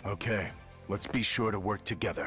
Okay, let's be sure to work together.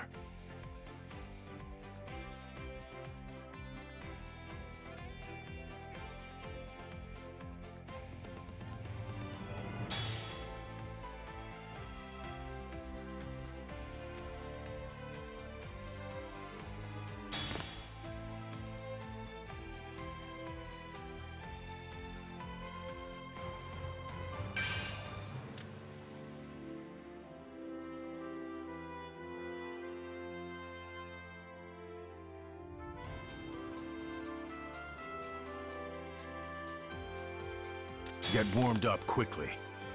Get warmed up quickly.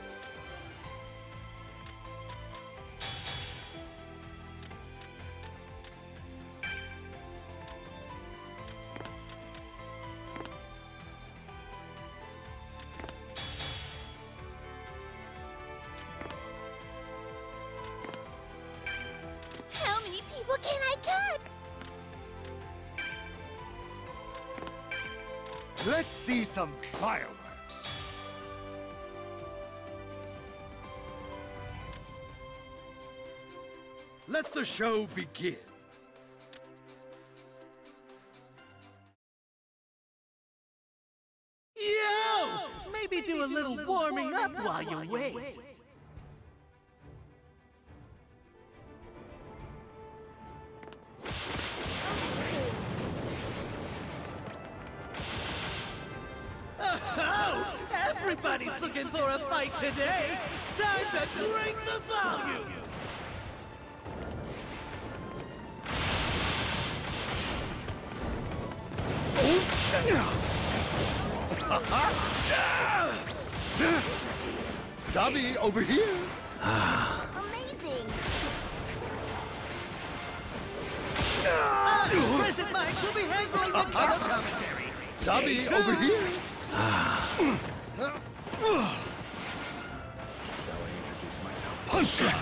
How many people can I cut? Let's see some fireworks. Let the show begin. Yo! Maybe do a little warming up while you wait. Oh, everybody's looking for a fight today. Time to crank the volume. Dobby, over here. Amazing! President Mike will be handling the color commentary. Dobby, over here. Punch him.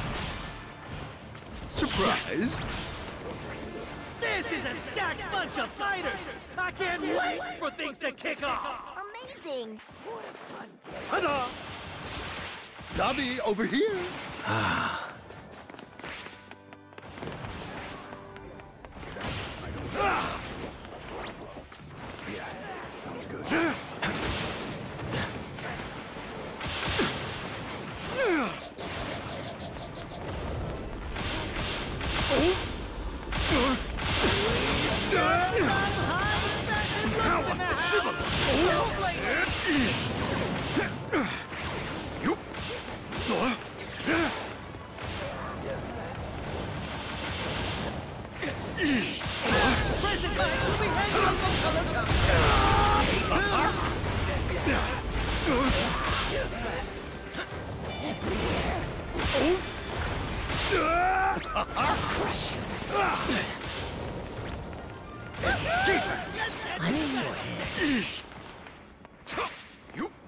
Surprised? This is a stacked bunch of fighters. I can't wait for things to kick off. Amazing! Ta-da! Dobby, over here. President Mike will be handling the color commentary. Crush you. Escape! I'm in your head. You.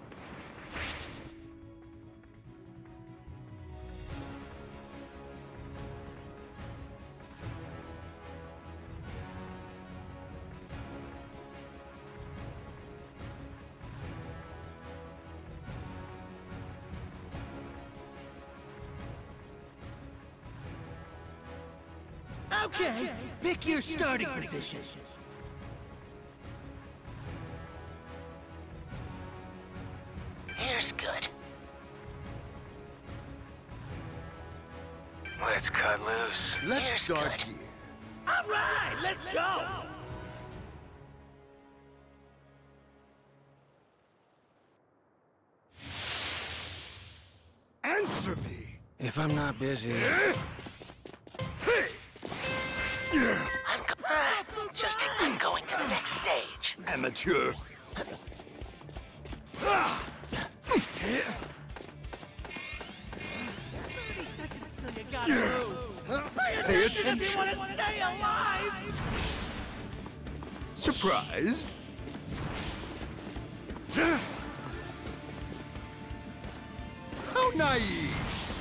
Okay, pick your starting position. Here's good. Let's cut loose. Let's Here's start good. here. All right, let's go. Answer me. If I'm not busy... I'm going to the next stage. Amateur. 30 seconds till you gotta move. Pay If you attention. want to stay alive. Surprised? How naive!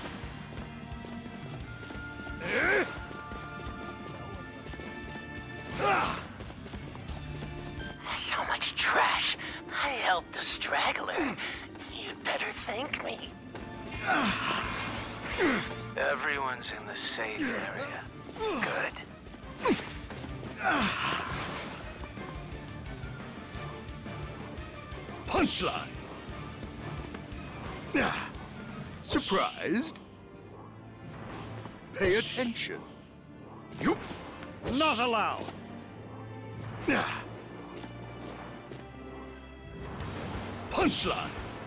So much trash. I helped a straggler. You'd better thank me. Everyone's in the safe area. Good. Punchline. Surprised? Pay attention. You. Not allowed. Punchline.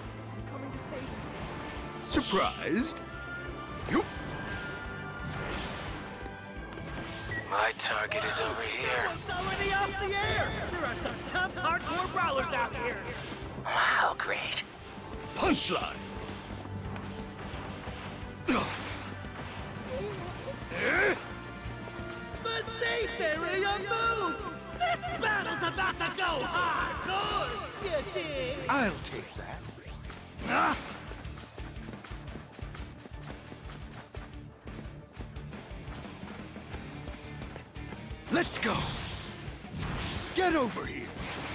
Surprised? You. My target is over here. It's already off the air. There are some tough, hardcore brawlers out here. Wow, great. Punchline. The safe area moved. This battle's about to go hardcore. You dig? I'll take that. Let's go. Get over here.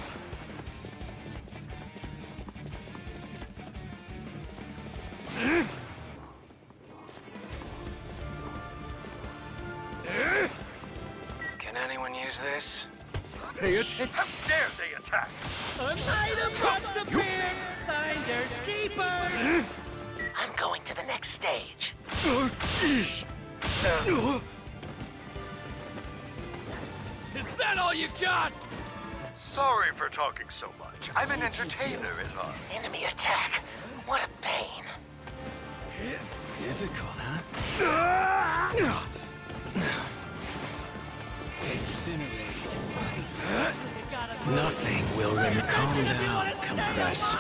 Can anyone use this? Pay attention. How dare they attack? An item box appeared. Finders keepers. I'm going to the next stage. Is that all you got? Sorry for talking so much. I'm an entertainer at heart. Enemy attack. What a pain. Difficult, huh? Incinerated. Nothing will remain. Calm down, compress.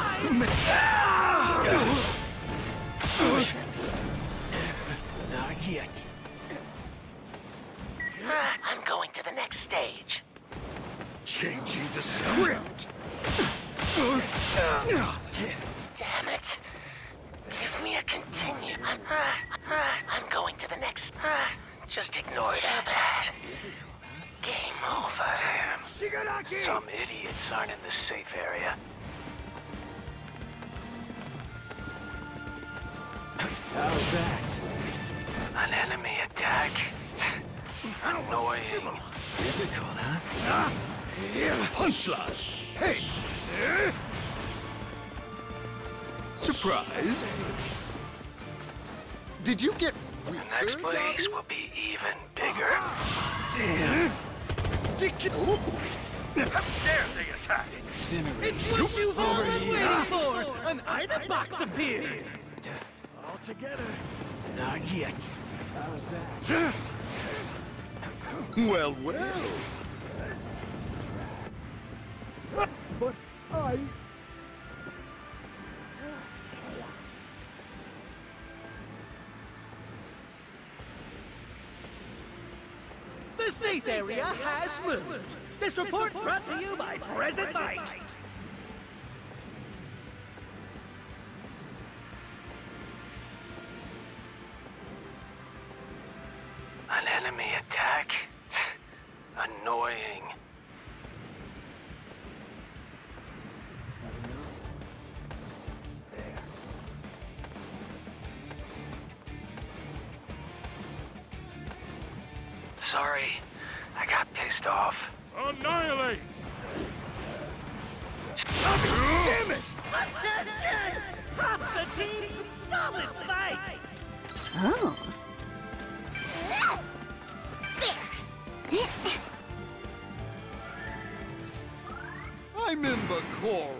Not yet. I'm going to the next stage. Changing the script. Damn it. Give me a continue. I'm going to the next. Just ignore that. Game over. Damn. Some idiots aren't in the safe area. How's that? An enemy attack? Annoying. Difficult, huh? Punchline. Hey. Surprised? Did you get The next place will be even bigger. Damn. How dare they attack? Incinerated. It's what you've all been waiting for. An item box appeared. All together. Not yet. Well, well. But I... The safe area has moved. This report brought to you by Present Mike. An enemy attack? Annoying. Sorry, I got pissed off. Annihilate! Damn it! Attention! Half the team's solid fight! Oh. I'm in the chorus.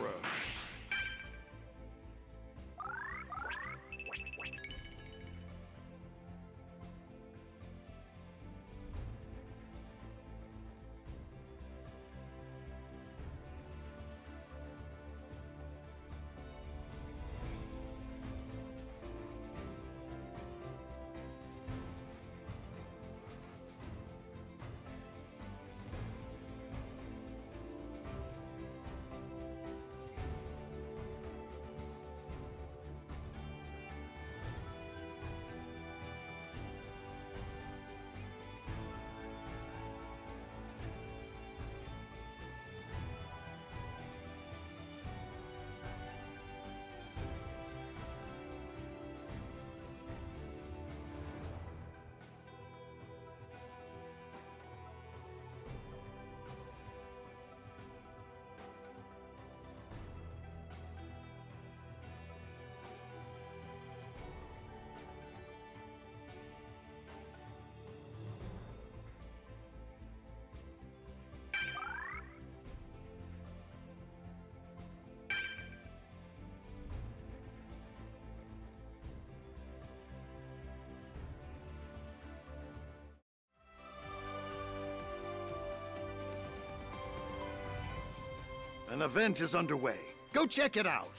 An event is underway. Go check it out.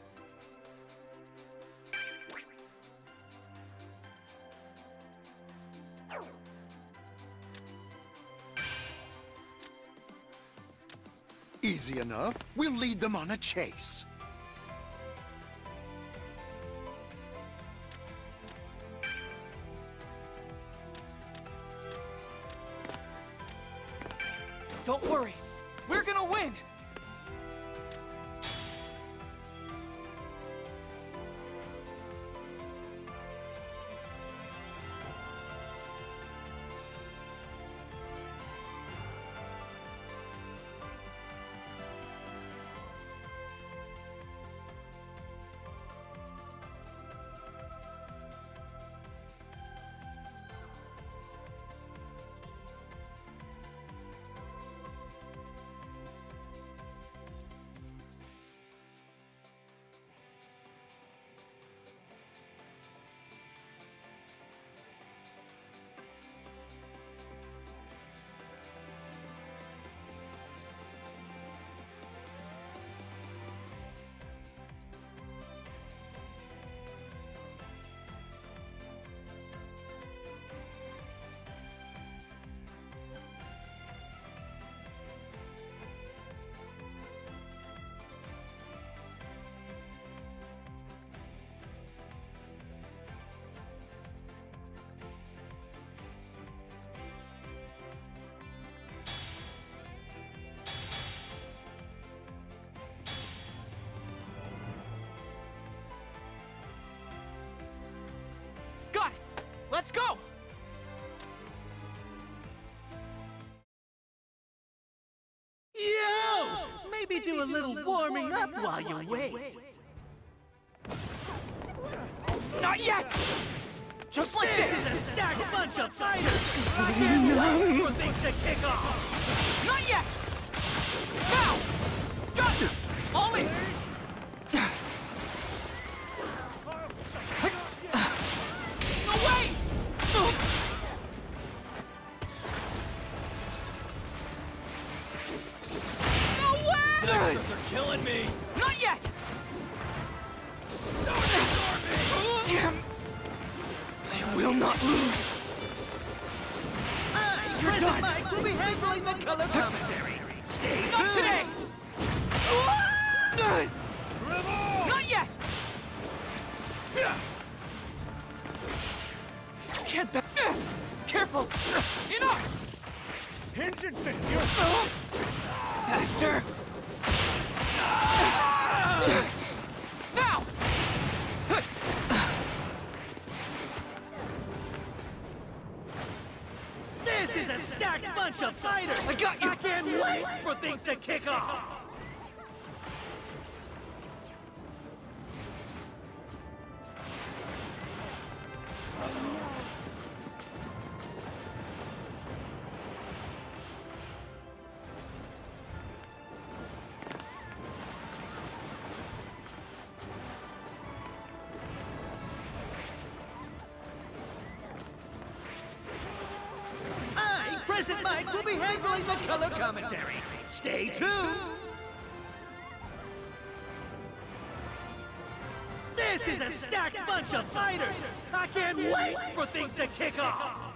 Easy enough. We'll lead them on a chase. Don't worry. We're gonna win! Got it! Let's go! Yo! Maybe do a little warming up while you wait. Not yet! Just like This this! is a stacked bunch of fighters! I can't wait for things to kick off! Not yet! Now! Got it! All in! No way! No way! Extras are killing me! Not yet! Damn! They will not lose! President Mike will be handling the color commentary. Stay Not tuned. today! Not yet! Can't back. Careful! Enough! Engine failure! Faster! Now! This is a stacked bunch of fighters! I got you. I can't wait for things to kick off! President Mike will be handling the color commentary. Stay tuned! This is a stacked bunch of fighters! I can't wait for things to kick off!